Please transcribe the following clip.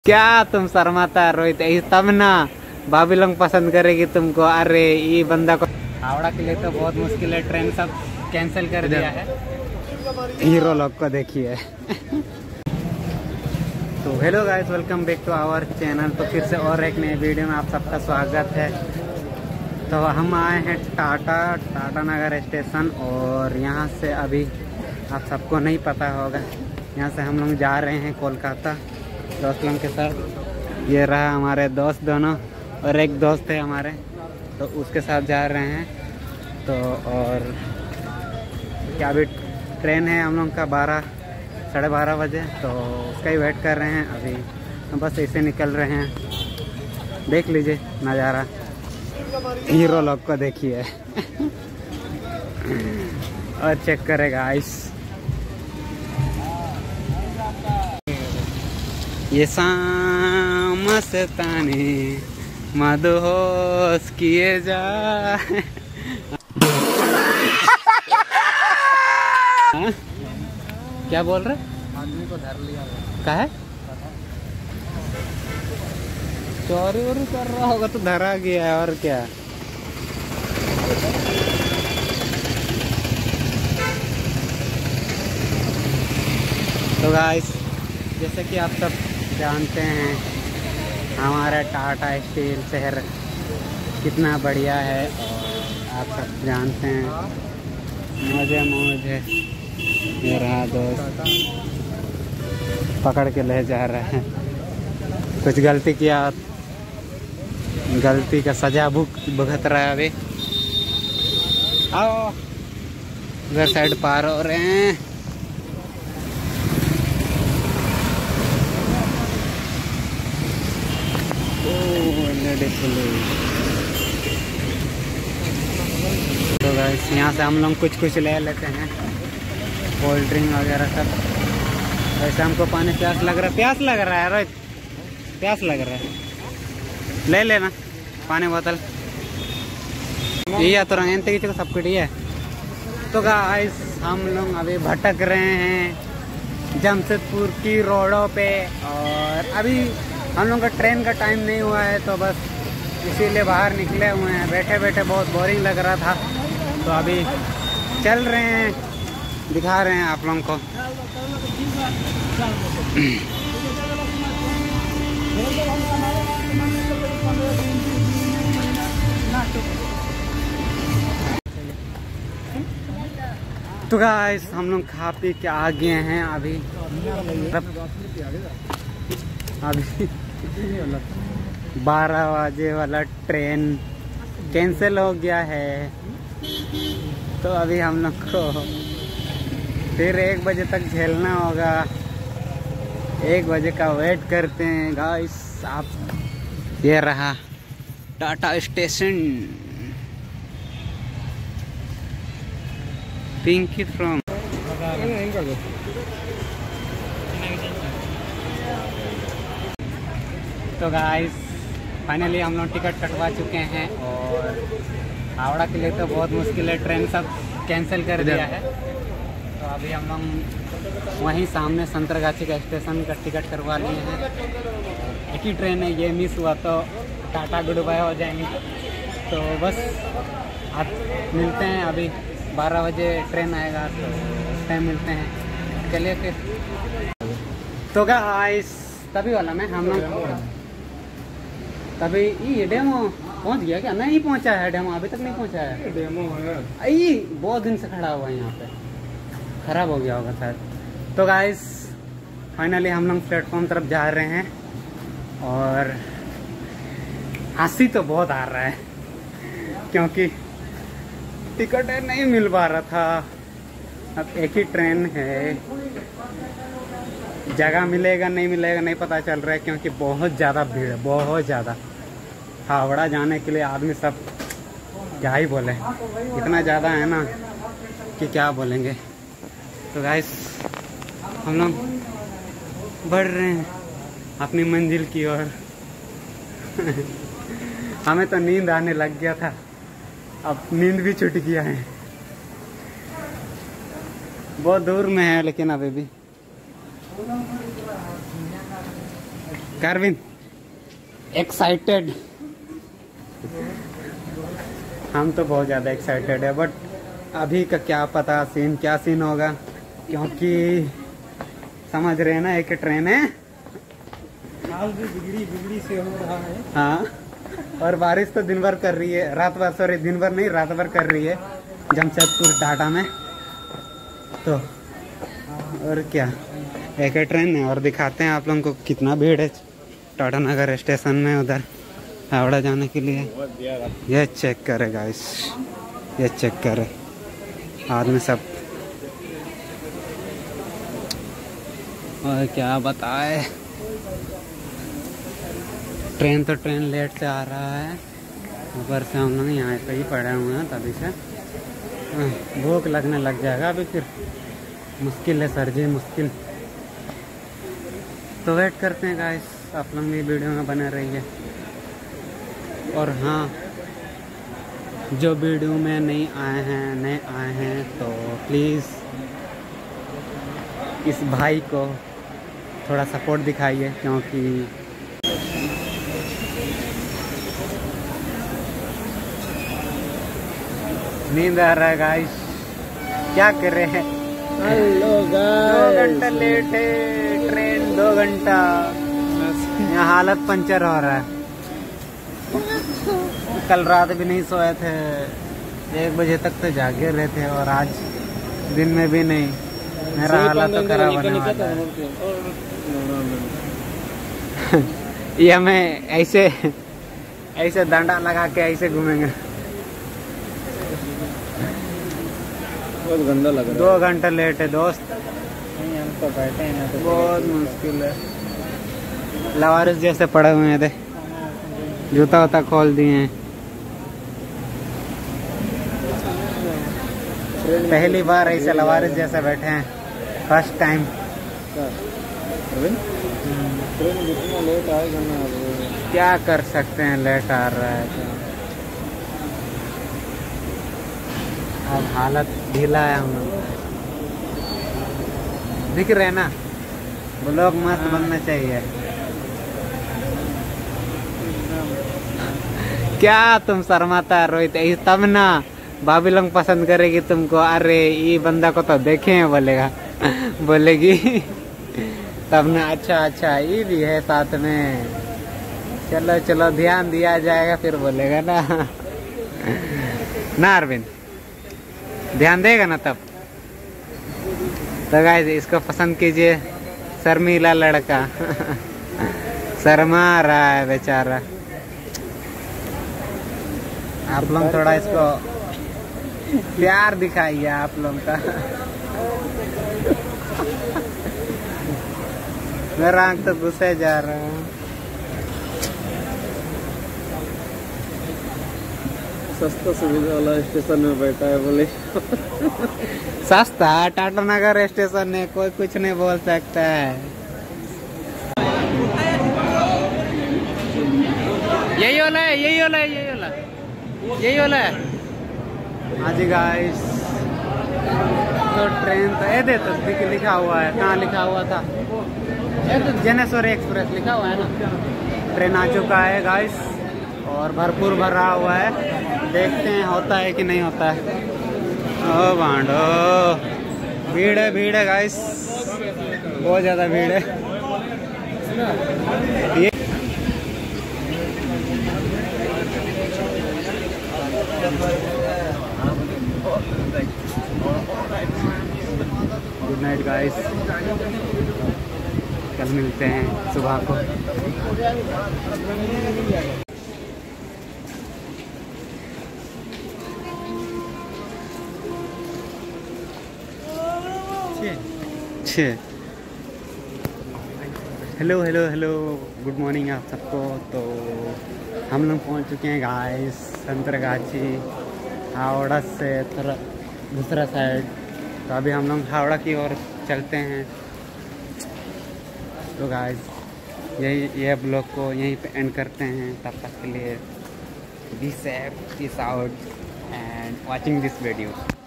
क्या तुम शर्माता रोहित? तब ना भाभी लोग पसंद करेगी तुमको। अरे ये बंदा को हावड़ा के लिए तो बहुत मुश्किल है, ट्रेन सब कैंसिल कर दिया है। हीरो लोग को देखिए। तो hello guys, welcome back to our channel. तो फिर से और एक नए वीडियो में आप सबका स्वागत है। तो हम आए हैं टाटा नगर स्टेशन, और यहाँ से अभी आप सबको नहीं पता होगा, यहाँ से हम लोग जा रहे हैं कोलकाता दोस्त लोगों के साथ। ये रहा हमारे दोस्त दोनों, और एक दोस्त है हमारे, तो उसके साथ जा रहे हैं। तो और क्या अभी ट्रेन है हम लोग का 12 साढ़े 12 बजे, तो उसका ही वेट कर रहे हैं। अभी हम बस ऐसे निकल रहे हैं। देख लीजिए नज़ारा, हीरो लोग को देखिए। और चेक करेगा आइस। ये मस्तानी मदहोश किए जा। क्या बोल रहे? आदमी को धर लिया। क्या है? चोरी वोरी कर रहा होगा तो धरा गया है, और क्या। तो गाइस, जैसे कि आप सब जानते हैं, हमारा टाटा स्टील शहर कितना बढ़िया है, और आप सब जानते हैं मौज है। ये रहा दोस्त पकड़ के ले जा रहा है। कुछ गलती किया, गलती का सजा भुगत रहा है। अभी आओ, उधर साइड पार हो रहे हैं। तो गाइस, यहाँ से हम लोग कुछ ले लेते हैं, कोल्ड ड्रिंक वगैरह सब। वैसे हमको पानी प्यास लग रहा है रोहित, प्यास लग रहा है। ले लेना पानी बोतल, ये तो रंग को सब कुछ है। तो गाइस, हम लोग अभी भटक रहे हैं जमशेदपुर की रोडों पे, और अभी हम लोग का ट्रेन का टाइम नहीं हुआ है, तो बस इसीलिए बाहर निकले हुए हैं। बैठे बैठे बहुत बोरिंग लग रहा था, तो अभी चल रहे हैं, दिखा रहे हैं आप लोगों को। तो गाइस, हम लोग खा पी के आ गए हैं। अभी 12 बजे वाला ट्रेन कैंसिल हो गया है, तो अभी हम लोग को फिर 1 बजे तक झेलना होगा। 1 बजे का वेट करते हैं गाइस। आप ये रहा टाटा स्टेशन। पिंकी फ्रॉम। तो गाइस, फाइनली हम लोग टिकट कटवा चुके हैं, और हावड़ा के लिए तो बहुत मुश्किल है, ट्रेन सब कैंसिल कर दिया है। तो अभी हम लोग वहीं सामने संतरगाछी का स्टेशन का टिकट करवा लिए हैं। एक ही ट्रेन है, ये मिस हुआ तो टाटा गुड बाय हो जाएंगे। तो बस आप मिलते हैं, अभी 12 बजे ट्रेन आएगा, तो उस टाइम मिलते हैं। चलिए फिर। तो गाइस, तभी वाला में हम लोग तभी ये डेमो पहुंच गया क्या? नहीं पहुंचा है डेमो, अभी तक नहीं पहुंचा है। डेमो है ये बहुत दिन से खड़ा हुआ है यहाँ पे, खराब हो गया होगा शायद। तो गाइस, फाइनली हम लोग प्लेटफॉर्म तरफ जा रहे हैं, और हंसी तो बहुत आ रहा है, क्योंकि टिकट नहीं मिल पा रहा था। अब एक ही ट्रेन है, जगह मिलेगा नहीं मिलेगा नहीं पता चल रहा है, क्योंकि बहुत ज़्यादा भीड़ है, बहुत ज़्यादा। हावड़ा जाने के लिए आदमी सब क्या ही बोले, इतना ज़्यादा है ना कि क्या बोलेंगे। तो गाइस, हम लोग बढ़ रहे हैं अपनी मंजिल की ओर। हमें तो नींद आने लग गया था, अब नींद भी छूट गया है। बहुत दूर में है, लेकिन अभी भी कारविन एक्साइटेड, हम तो बहुत ज़्यादा एक्साइटेड है, बट अभी का क्या पता क्या सीन होगा, क्योंकि समझ रहे हैं ना, एक ट्रेन है, हाल भी बिगड़ी से हो रहा है। हाँ, और बारिश तो दिन भर कर रही है, रात भर, सॉरी दिन भर नहीं, रात भर कर रही है जमशेदपुर टाटा में। तो और क्या, एक ट्रेन है। और दिखाते हैं आप लोगों को कितना भीड़ है टाटा नगर स्टेशन में, उधर हावड़ा जाने के लिए। ये चेक करे गाइस, ये चेक करे आदमी सब। और क्या बताए, ट्रेन तो ट्रेन लेट से आ रहा है, ऊपर से हम लोग यहाँ पे ही पड़े हुए हैं तभी से। भूख लगने लग जाएगा अभी, फिर मुश्किल है सर जी, मुश्किल। तो वेट करते हैं गाइस, आप लोग भी वीडियो में बने रहिए। और हाँ, जो वीडियो में नए आए हैं तो प्लीज़ इस भाई को थोड़ा सपोर्ट दिखाइए, क्योंकि नींद आ रहा है गाइस, क्या कर रहे हैं। हेलो गाइस, 2 घंटा लेट है ट्रेन, 2 घंटा। यहाँ हालत पंचर हो रहा है। कल रात भी नहीं सोए थे, 1 बजे तक तो जागे रहे थे, और आज दिन में भी नहीं। मेरा हालत तो खराब होने वाला है। ये हमें ऐसे डंडा लगा के ऐसे घूमेंगे। बहुत गंदा लग रहा है। 2 घंटे लेट है दोस्त, हम तो बैठे हैं तो बहुत मुश्किल है। लवारिस जैसे पड़े हुए थे, जूता वूता खोल दिए हैं। पहली बार ऐसे लवारिस जैसे बैठे हैं, फर्स्ट टाइम। लेट आएगा ना, क्या कर सकते हैं, लेट आ रहा है तो। अब हालत ढीला है हम लोग, दिख रहे ना, ब्लॉग मस्त बनना चाहिए। क्या तुम शर्माता रोहित, तब ना भाभी लोग पसंद करेगी तुमको। अरे ये बंदा को तो देखे हैं बोलेगा, बोलेगी तब ना। अच्छा ये भी है साथ में, चलो ध्यान दिया जाएगा, फिर बोलेगा ना अरविंद, ध्यान देगा ना तब। तो गाइस इसको पसंद कीजिए, शर्मीला लड़का शर्मा रहा है बेचारा। आप लोग थोड़ा इसको प्यार दिखाइए आप लोग का। मेरा आँख तो गुस्से जा रहा है। सस्ता सुविधा वाला स्टेशन में बैठा है बोले। सस्ता टाटा नगर स्टेशन है, कोई कुछ नहीं बोल सकता है। यही वाला है। हाँ जी गाइस, तो ट्रेन तो ये दे तो लिखा हुआ है, कहाँ लिखा हुआ था, ये तो जनेश्वर एक्सप्रेस लिखा हुआ है ना। ट्रेन आ चुका है गाइस, और भरपूर भरा हुआ है। देखते हैं होता है कि नहीं होता है। ओ भांडो, भीड़ है गाइस, बहुत ज़्यादा भीड़ है। ये गुड नाइट गाइस, कल मिलते हैं सुबह को। हेलो गुड मॉर्निंग आप सबको। तो हम लोग पहुंच चुके हैं गाइस संतरगाछी, हावड़ा से थोड़ा दूसरा साइड। तो अभी हम लोग हावड़ा की ओर चलते हैं। तो गाइस ये ब्लॉग को यहीं पे एंड करते हैं। तब तक के लिए be safe, peace out and watching this video.